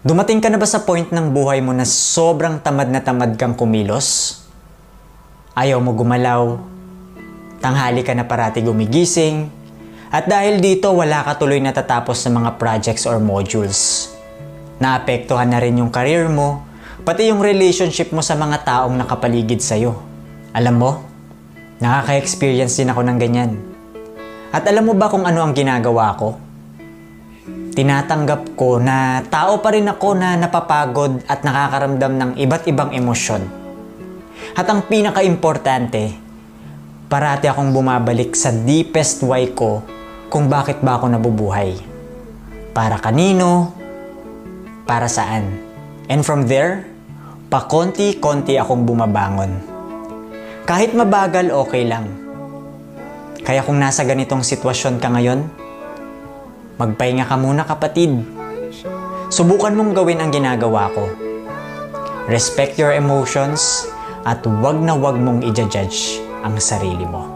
Dumating ka na ba sa point ng buhay mo na sobrang tamad na tamad kang kumilos? Ayaw mo gumalaw, tanghali ka na parati gumigising, at dahil dito wala ka tuloy natatapos sa mga projects or modules. Naapektuhan na rin yung career mo, pati yung relationship mo sa mga taong nakapaligid sa'yo. Alam mo, nakaka-experience din ako ng ganyan. At alam mo ba kung ano ang ginagawa ko? Tinatanggap ko na tao pa rin ako na napapagod at nakakaramdam ng iba't ibang emosyon. At ang pinaka-importante, parati akong bumabalik sa deepest why ko kung bakit ba ako nabubuhay. Para kanino, para saan. And from there, pakonti-konti akong bumabangon. Kahit mabagal, okay lang. Kaya kung nasa ganitong sitwasyon ka ngayon, magpahinga ka muna kapatid. Subukan mong gawin ang ginagawa ko. Respect your emotions at wag na wag mong i-judge ang sarili mo.